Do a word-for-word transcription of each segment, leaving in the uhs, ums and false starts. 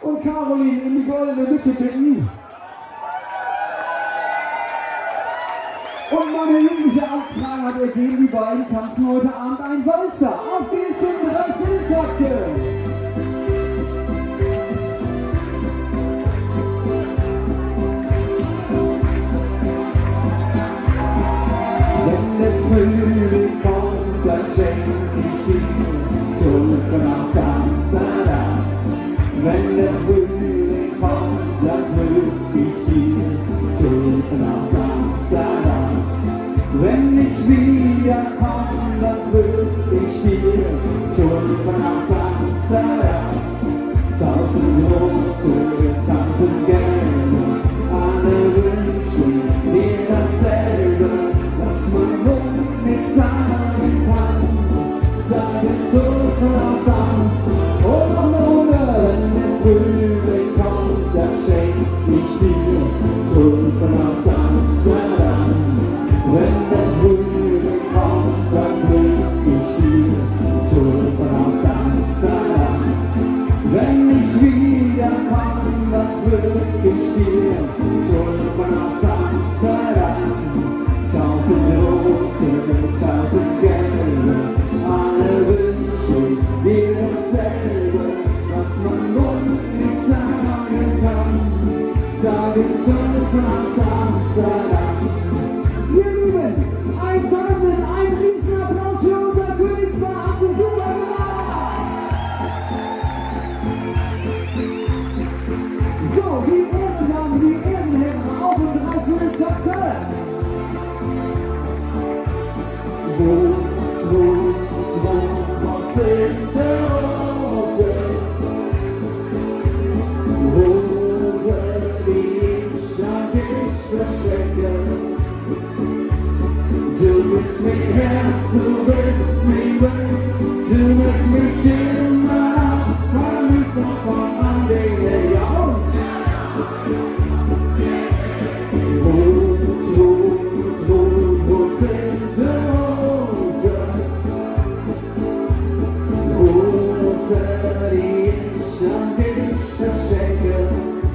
und Caroline in die goldene Mitte bitten. Und meine liebliche Anfrage hat ergeben, die beiden tanzen heute Abend ein Walzer. Auf geht's in drei Vierteltakte. Wenn der Frühling kommt, dann schenk ich dir zurück nach Amsterdam. Wenn der Frühling kommt, dann drück ich dir zurück nach Amsterdam. Wenn ich wieder komm, dann drück ich dir zurück nach Amsterdam. Tausend rote, tausend gelbe, alle wünschen dir dasselbe, was man nun nicht sagen kann. Sagen zurück nach Amsterdam. Oh, ohne, wenn der Frühling kommt, dann schenk ich dir zurück nach Amsterdam. Wenn der Frühling kommt, dann drück ich dir zurück aus Amsterdam. Wenn ich wieder komm, dann drück ich dir zurück aus Amsterdam. Tausend rote, tausend gelbe, alle wünschen dir dasselbe, was man nun nicht sagen kann. Sagen zurück aus Amsterdam. Wir lieben, ein Wahnsinn, ein Riesenapplaus für unser Königstanz, habt ihr super gemacht! So, die Ehrendamen, die Ehrenherren, auf und drauf für den Takte! Rot, rot, rot, rot sind Rose, Rose, die ich an dich verschenke. Du bist mein Herz, du bist mein Glück, du bist mich immer verliebt und von an den Jahren. Rot, rot, rot, rot sind die Rose, Rose, die ich an dich verschenke.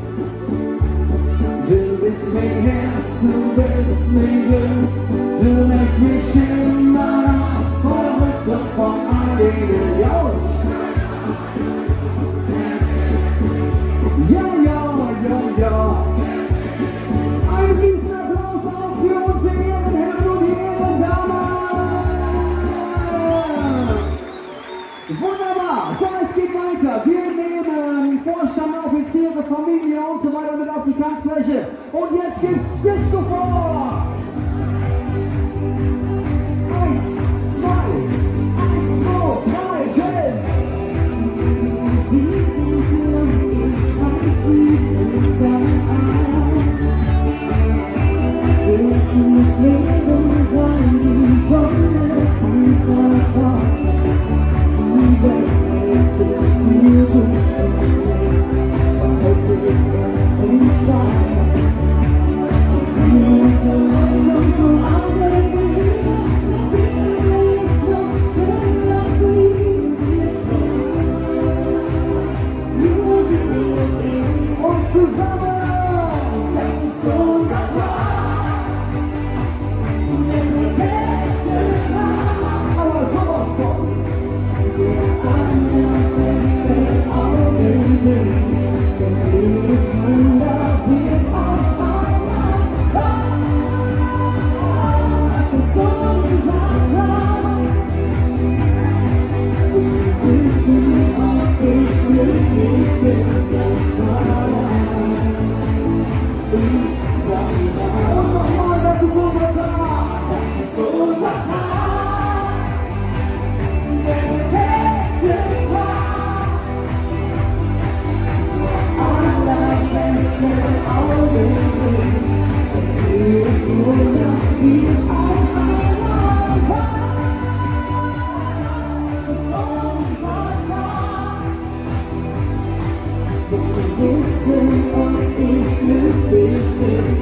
Du bist mein Herz, du bist mein Glück, du lässt mich immer noch verrückt und von all den Jahren. Ja, ja, ja, ja. Ein Riesenapplaus auch für unsere Ehrenherren und Ehrendamen. Wunderbar. So, es geht weiter. Wir nehmen Vorstand, Offiziere, Familie und so weiter mit auf die Tanzfläche. Und jetzt gibt's Disco Fox. Eins, zwei, eins, zwei, drei, vier. Und zusammen, das ist unser Tag. Der beste Tag, aber sowas von. Der allerbeste Augenblick, der jedes Wunder wird auf einmal wahr. Das ist unser Tag. Ich wissen, ob ich glücklich bin. Ich sag dir und nochmal, das ist unser Tag, das ist unser Tag, der perfekte Tag, der allerbeste Augenblick, jedes Wunder wird auf einmal wahr. Das ist unser Tag, bis wir wissen, ob ich glücklich bin.